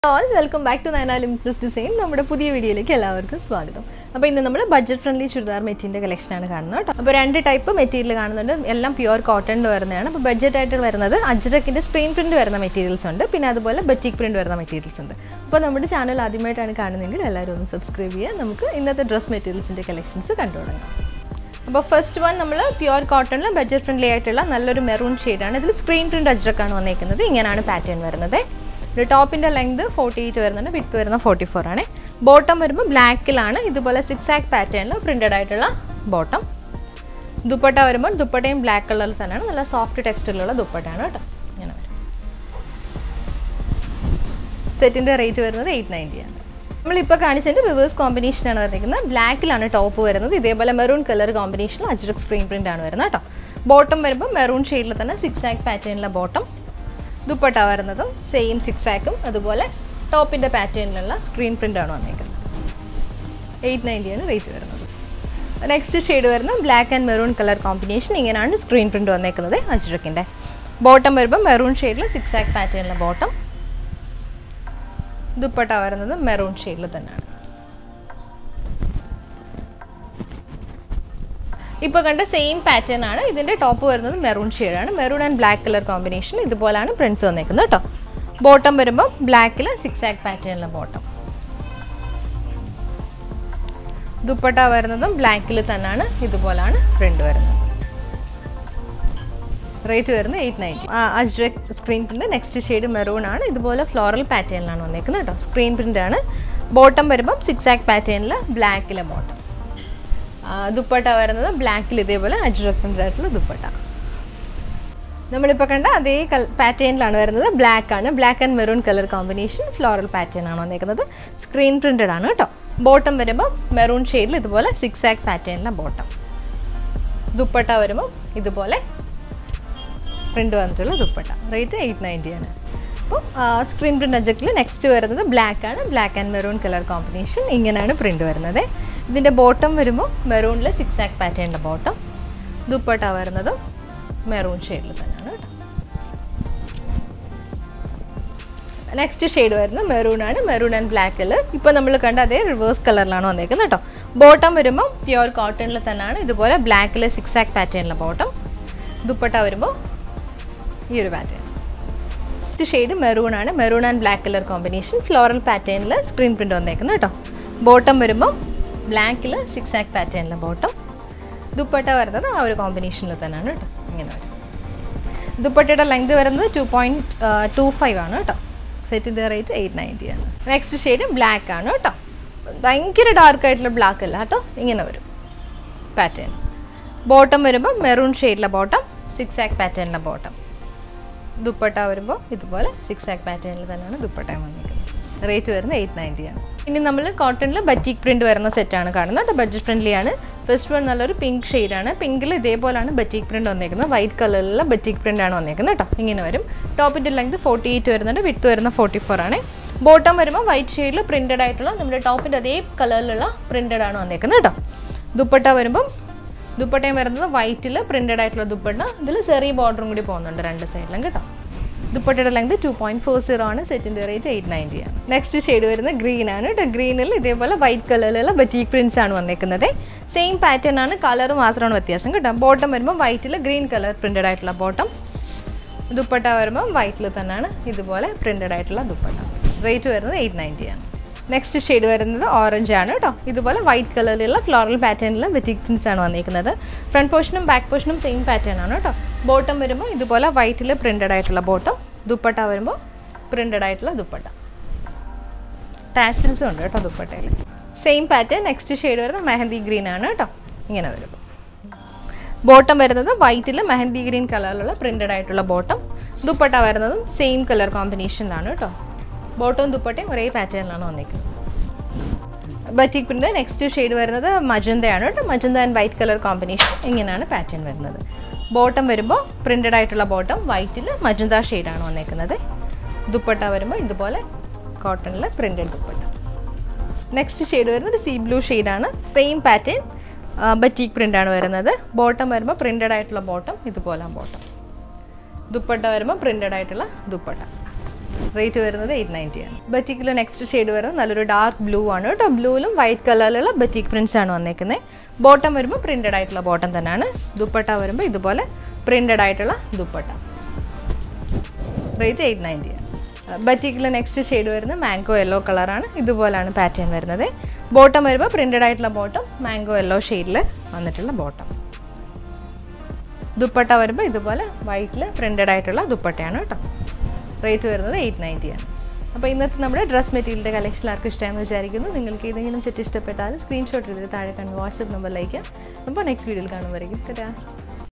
All welcome back to Nayana Limitless Design. നമ്മുടെ പുതിയ വീഡിയോയിലേക്ക് എല്ലാവർക്കും സ്വാഗതം. അപ്പോൾ ഇന്ന് നമ്മൾ ബഡ്ജറ്റ് ഫ്രണ്ട്ലി ചുരിദാർ മെറ്റീരിയലിന്റെ കളക്ഷൻ ആണ് കാണുന്നത് കേട്ടോ. അപ്പോൾ രണ്ട് ടൈപ്പ് മെറ്റീരിയൽ കാണുന്നുണ്ട്. എല്ലാം പ്യുവർ കോട്ടണിൽ വരുന്നതാണ്. അപ്പോൾ ബഡ്ജറ്റ് ആയിട്ട് വരുന്നത് അജ്രക്കിന്റെ സ്ക്രീൻ പ്രിന്റ് വരുന്ന മെറ്റീരിയൽസ് ഉണ്ട്. പിന്നെ അതുപോലെ ബറ്റിക് പ്രിന്റ് വരുന്ന മെറ്റീരിയൽസ് ഉണ്ട്. അപ്പോൾ നമ്മുടെ ചാനൽ ആദ്യമായിട്ടാണ് കാണുന്നതെങ്കിൽ എല്ലാവരും ഒന്ന് സബ്സ്ക്രൈബ് ചെയ്യുക. നമുക്ക് ഇന്നത്തെ ഡ്രസ് മെറ്റീരിയൽസിന്റെ കളക്ഷൻസ് കണ്ടു തുടങ്ങാം. അപ്പോൾ ഫസ്റ്റ് വൺ നമ്മൾ പ്യുവർ കോട്ടണിൽ ബഡ്ജറ്റ് ഫ്രണ്ട്ലി ആയിട്ടുള്ള നല്ലൊരു മെറൂൺ ഷെയ്ഡാണ്. ഇതിൽ സ്ക്രീൻ പ്രിന്റ് അജ്രക്കാണ് വന്നിരിക്കുന്നത്. ഇങ്ങനെയാണ് പാറ്റേൺ വരുന്നത്. ടോപ്പിൻ്റെ ലെങ്ത് 48 വരുന്നുണ്ട്, വിഡ്ത്ത് വരുന്ന 44 ആണ്. ബോട്ടം വരുമ്പോൾ ബ്ലാക്കിലാണ് ഇതുപോലെ സിക്സാക് പാറ്റേണിൽ പ്രിന്റഡ് ആയിട്ടുള്ള ബോട്ടം. ദുപ്പട്ട വരുമ്പോൾ ദുപ്പട്ടയും ബ്ലാക്ക് കളറിൽ തന്നെയാണ്, നല്ല സോഫ്റ്റ് ടെക്സ്റ്റിലുള്ള ദുപ്പട്ടയാണ് കേട്ടോ. ഇങ്ങനെ വരും. സെറ്റിൻ്റെ റേറ്റ് വരുന്നത് 890 ആണ്. നമ്മളിപ്പോൾ കാണിച്ചതിൻ്റെ റിവേഴ്സ് കോമ്പിനേഷനാണ് വന്നിരിക്കുന്നത്. ബ്ലാക്കിലാണ് ടോപ്പ് വരുന്നത്. ഇതേപോലെ മെറൂൺ കളർ കോമ്പിനേഷനിൽ അജ്രക് സ്ക്രീൻ പ്രിൻ്റ് ആണ് വരുന്നത് കേട്ടോ. ബോട്ടം വരുമ്പോൾ മെറൂൺ ഷെയ്ഡിൽ തന്നെ സിക്സാക് പാറ്റേണിലെ ബോട്ടം. ദുപ്പട്ട വരുന്നതും സെയിം സിക്സാക്കും അതുപോലെ ടോപ്പിൻ്റെ പാറ്റേണിലുള്ള സ്ക്രീൻ പ്രിൻ്റാണ് വന്നിരിക്കുന്നത്. 890 ആണ് റേറ്റ് വരുന്നത്. നെക്സ്റ്റ് ഷെയ്ഡ് വരുന്നത് black and maroon colour combination. ഇങ്ങനെയാണ് സ്ക്രീൻ പ്രിൻ്റ് വന്നിരിക്കുന്നത് അജ്രക്കിൻ്റെ. ബോട്ടം വരുമ്പോൾ മെറൂൺ ഷെയ്ഡിൽ സിക്സാക്ക് പാറ്റേണിലെ ബോട്ടം. ദുപ്പട്ട വരുന്നത് മെറൂൺ ഷെയ്ഡിൽ തന്നെയാണ്. ഇപ്പോൾ കണ്ട സെയിം പാറ്റേൺ ആണ്. ഇതിൻ്റെ ടോപ്പ് വരുന്നത് മെറൂൺ ഷെയ്ഡാണ്. Maroon and black colour combination. ഇതുപോലെയാണ് പ്രിൻറ്റ്സ് വന്നിരിക്കുന്നത് കേട്ടോ. ബോട്ടം വരുമ്പോൾ ബ്ലാക്കിൽ സിക്സാക് പാറ്റേണിലെ ബോട്ടം. ദുപ്പട്ട വരുന്നതും ബ്ലാക്കിൽ തന്നെയാണ്. ഇതുപോലാണ് പ്രിന്റ് വരുന്നത്. റേറ്റ് വരുന്നത് 890. Ajrak screen print. Next shade maroon ആണ്. ഇതുപോലെ ഫ്ലോറൽ പാറ്റേണിലാണ് വന്നിരിക്കുന്നത് കേട്ടോ. സ്ക്രീൻ പ്രിന്റ് ആണ്. ബോട്ടം വരുമ്പം സിക്സാക് പാറ്റേണിൽ ബ്ലാക്കിലെ ബോട്ടം. ദുപ്പട്ട വരുന്നത് ബ്ലാക്കിൽ ഇതേപോലെ അജ്രക് പ്രിന്റ് ആയിട്ടുള്ള ദുപ്പട്ട. നമ്മളിപ്പോൾ കണ്ട അതേ പാറ്റേണിലാണ് വരുന്നത്. ബ്ലാക്ക് ആണ്. Black and maroon colour combination floral pattern ആണ് വന്നിരിക്കുന്നത്. സ്ക്രീൻ പ്രിന്റഡ് ആണ് കേട്ടോ. ബോട്ടം വരുമ്പോൾ മെറൂൺ ഷെയ്ഡിൽ ഇതുപോലെ സിക്സാക് പാറ്റേണിലെ ബോട്ടം. ദുപ്പട്ട വരുമ്പോൾ ഇതുപോലെ പ്രിന്റ് വന്നിട്ടുള്ള ദുപ്പട്ട. റേറ്റ് 890 ആണ്. അപ്പോൾ സ്ക്രീൻ പ്രിന്റ് അജക്കിൽ നെക്സ്റ്റ് വരുന്നത് ബ്ലാക്ക് ആണ്. Black and maroon colour combination. ഇങ്ങനെയാണ് പ്രിന്റ് വരുന്നത്. ഇതിൻ്റെ ബോട്ടം വരുമ്പോൾ മെറൂണിൽ സിക്സാക് പാറ്റേണിൻ്റെ ബോട്ടം. ദുപ്പട്ട വരുന്നതും മെറൂൺ ഷെയ്ഡിൽ തന്നെയാണ് കേട്ടോ. നെക്സ്റ്റ് ഷെയ്ഡ് വരുന്നത് മെറൂൺ ആണ്. Maroon and black colour. ഇപ്പോൾ നമ്മൾ കണ്ട അതേ റിവേഴ്സ് കളറിലാണ് വന്നിരിക്കുന്നത് കേട്ടോ. ബോട്ടം വരുമ്പോൾ പ്യുവർ കോട്ടണിൽ തന്നെയാണ്. ഇതുപോലെ ബ്ലാക്കിൽ സിക്സാക് പാറ്റേണിലെ ബോട്ടം. ദുപ്പട്ട വരുമ്പോൾ ഈ ഒരു പാറ്റേൺ. നെക്സ്റ്റ് ഷെയ്ഡ് മെറൂൺ ആണ്. Maroon and black colour combination. Floral പാറ്റേണിൽ സ്ക്രീൻ പ്രിന്റ് വന്നിരിക്കുന്നത് കേട്ടോ. ബോട്ടം വരുമ്പോൾ ബ്ലാക്കിൽ സിക്സാക് പാറ്റേണിലെ ബോട്ടം. ദുപ്പട്ട വരുന്നത് ആ ഒരു കോമ്പിനേഷനിൽ തന്നെയാണ് കേട്ടോ. ഇങ്ങനെ വരും. ദുപ്പട്ടയുടെ ലെങ്ത് വരുന്നത് 2.25 ആണ് കേട്ടോ. സെറ്റിൻ്റെ റേറ്റ് 890 ആണ്. നെക്സ്റ്റ് ഷെയ്ഡ് ബ്ലാക്ക് ആണ് കേട്ടോ. ഭയങ്കര ഡാർക്ക് ആയിട്ടുള്ള ബ്ലാക്ക് അല്ല കേട്ടോ. ഇങ്ങനെ വരും പാറ്റേൺ. ബോട്ടം വരുമ്പോൾ മെറൂൺ ഷെയ്ഡിലെ ബോട്ടം. സിക്സാക് പാറ്റേണിലെ ബോട്ടം. ദുപ്പട്ട വരുമ്പോൾ ഇതുപോലെ സിക്സാക് പാറ്റേണിൽ തന്നെയാണ് ദുപ്പട്ട വന്നിരിക്കുന്നത്. റേറ്റ് വരുന്നത് 890 ആണ്. ഇനി നമ്മൾ കോട്ടണിൽ ബറ്റിക് പ്രിന്റ് വരുന്ന സെറ്റാണ് കാണുന്നത് കേട്ടോ. ബഡ്ജറ്റ് ഫ്രണ്ട്ലി ആണ്. ഫസ്റ്റ് വൺ നല്ലൊരു പിങ്ക് ഷെയ്ഡാണ്. പിങ്കിൽ ഇതേപോലെയാണ് ബറ്റിക് പ്രിന്റ് വന്നിരിക്കുന്നത്. വൈറ്റ് കളറിലുള്ള ബറ്റിക് പ്രിന്റ് ആണ് വന്നിരിക്കുന്നത് കേട്ടോ. ഇങ്ങനെ വരും. ടോപ്പിൻ്റെ ലെങ്ത് 48 വരുന്നുണ്ട്, വിഡ്ത്ത് വരുന്ന 44 ആണ്. ബോട്ടം വരുമ്പോൾ വൈറ്റ് ഷെയ്ഡിൽ പ്രിന്റഡ് ആയിട്ടുള്ള നമ്മുടെ ടോപ്പിൻ്റെ അതേ കളറിലുള്ള പ്രിന്റഡ് ആണ് വന്നിരിക്കുന്നത് കേട്ടോ. ദുപ്പട്ട വരുമ്പം ദുപ്പട്ടയും വരുന്നത് വൈറ്റിൽ പ്രിന്റഡ് ആയിട്ടുള്ള ദുപ്പട്ട. ഇതിൽ ചെറിയ ബോർഡറും കൂടി പോകുന്നുണ്ട് രണ്ട് സൈഡിലും കേട്ടോ. ദുപ്പട്ടയുടെ ലെങ്ത് 2.40 ആണ്. സെറ്റിൻ്റെ റേറ്റ് 890 ആണ്. നെക്സ്റ്റ് ഷെയ്ഡ് വരുന്നത് ഗ്രീൻ ആണ് കേട്ടോ. ഗ്രീനിൽ ഇതേപോലെ വൈറ്റ് കളറിലുള്ള ബറ്റിക് പ്രിന്റ്സ് ആണ് വന്നിരിക്കുന്നത്. സെയിം പാറ്റേൺ ആണ്, കളർ മാത്രമാണ് വ്യത്യാസം കേട്ടോ. ബോട്ടം വരുമ്പോൾ വൈറ്റിൽ ഗ്രീൻ കളർ പ്രിന്റഡ് ആയിട്ടുള്ള ബോട്ടം. ദുപ്പട്ട വരുമ്പോൾ വൈറ്റിൽ തന്നെയാണ് ഇതുപോലെ പ്രിന്റഡ് ആയിട്ടുള്ള ദുപ്പട്ട. റേറ്റ് വരുന്നത് 890 ആണ്. നെക്സ്റ്റ് ഷെയ്ഡ് വരുന്നത് ഓറഞ്ച് ആണ് കേട്ടോ. ഇതുപോലെ വൈറ്റ് കളറിലുള്ള ഫ്ലോറൽ പാറ്റേണിലുള്ള ബറ്റിക് പ്രിന്റ്സ് ആണ് വന്നിരിക്കുന്നത്. ഫ്രണ്ട് പോർഷനും ബാക്ക് പോർഷനും സെയിം പാറ്റേൺ ആണ് കേട്ടോ. ബോട്ടം വരുമ്പോൾ ഇതുപോലെ വൈറ്റിൽ പ്രിന്റഡ് ആയിട്ടുള്ള ബോട്ടം. ദുപ്പട്ട വരുമ്പോൾ പ്രിന്റഡ് ആയിട്ടുള്ള ദുപ്പട്ട. ടാസിൽസും ഉണ്ട് കേട്ടോ ദുപ്പട്ടയിൽ. Same pattern. നെക്സ്റ്റ് ഷെയ്ഡ് വരുന്നത് മെഹന്തി ഗ്രീൻ ആണ് കേട്ടോ. ഇങ്ങനെ വരുമ്പോൾ ബോട്ടം വരുന്നത് വൈറ്റിൽ മെഹന്തി ഗ്രീൻ കളറിലുള്ള പ്രിന്റഡ് ആയിട്ടുള്ള ബോട്ടം. ദുപ്പട്ട വരുന്നതും സെയിം കളർ കോമ്പിനേഷനിലാണ് കേട്ടോ. ബോട്ടവും ദുപ്പട്ടയും ഒരേ പാറ്റേണിലാണ് വന്നിരിക്കുന്നത്. Batik print. നെക്സ്റ്റ് ഷെയ്ഡ് വരുന്നത് മജന്തയാണ് കേട്ടോ. Magenta and white colour combination. ഇങ്ങനെയാണ് പാറ്റേൺ വരുന്നത്. ബോട്ടം വരുമ്പോൾ പ്രിന്റഡ് ആയിട്ടുള്ള ബോട്ടം. വൈറ്റിൽ മജന്ത ഷെയ്ഡാണ് വന്നിരിക്കുന്നത്. ദുപ്പട്ട വരുമ്പോൾ ഇതുപോലെ കോട്ടണിൽ പ്രിന്റഡ് ദുപ്പട്ട. നെക്സ്റ്റ് ഷെയ്ഡ് വരുന്നത് സീ ബ്ലൂ ഷെയ്ഡാണ്. സെയിം പാറ്റേൺ ബറ്റിക് പ്രിൻ്റാണ് വരുന്നത്. ബോട്ടം വരുമ്പോൾ പ്രിന്റഡ് ആയിട്ടുള്ള ബോട്ടം. ഇതുപോലെ ബോട്ടം. ദുപ്പട്ട വരുമ്പോൾ പ്രിന്റഡ് ആയിട്ടുള്ള ദുപ്പട്ട. റേറ്റ് വരുന്നത് 890 ആണ്. ബറ്റിക്കിൽ നെക്സ്റ്റ് ഷെയ്ഡ് വരുന്നത് നല്ലൊരു ഡാർക്ക് ബ്ലൂ ആണ് കേട്ടോ. ബ്ലൂവിലും വൈറ്റ് കളറിലുള്ള ബറ്റിക് പ്രിൻസ് ആണ് വന്നേക്കുന്നത്. ബോട്ടം വരുമ്പോൾ പ്രിന്റഡ് ആയിട്ടുള്ള ബോട്ടം തന്നെയാണ്. ദുപ്പട്ട വരുമ്പോൾ ഇതുപോലെ പ്രിന്റഡ് ആയിട്ടുള്ള ദുപ്പട്ട. റേറ്റ് 890 ആണ്. ബറ്റിക്കിൽ നെക്സ്റ്റ് ഷെയ്ഡ് വരുന്നത് മാംഗോ യെല്ലോ കളറാണ്. ഇതുപോലെയാണ് പാറ്റേൺ വരുന്നത്. ബോട്ടം വരുമ്പോൾ പ്രിന്റഡ് ആയിട്ടുള്ള ബോട്ടം, മാംഗോ യെല്ലോ ഷെയ്ഡിൽ വന്നിട്ടുള്ള ബോട്ടം. ദുപ്പട്ട വരുമ്പോൾ ഇതുപോലെ വൈറ്റിൽ പ്രിന്റഡ് ആയിട്ടുള്ള ദുപ്പട്ടയാണ് കേട്ടോ. റേറ്റ് വരുന്നത് 890 ആണ്. അപ്പോൾ ഇന്നത്തെ നമ്മുടെ ഡ്രസ് മെറ്റീരിയലിൻ്റെ കളക്ഷൻ ആർക്കും ഇഷ്ടമായെന്ന് വിചാരിക്കുന്നു. നിങ്ങൾക്ക് ഏതെങ്കിലും സെറ്റ് ഇഷ്ടപ്പെട്ടാൽ സ്ക്രീൻഷോട്ട് എടുത്തിട്ട് താഴെ കാണുന്ന വാട്സപ്പ് നമ്പറിലേക്ക്. അപ്പോൾ നെക്സ്റ്റ് വീഡിയോയിൽ കാണുമ്പോഴേക്കും